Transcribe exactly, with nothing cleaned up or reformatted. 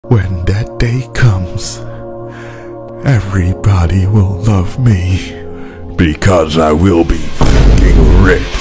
When that day comes, everybody will love me because I will be fucking rich.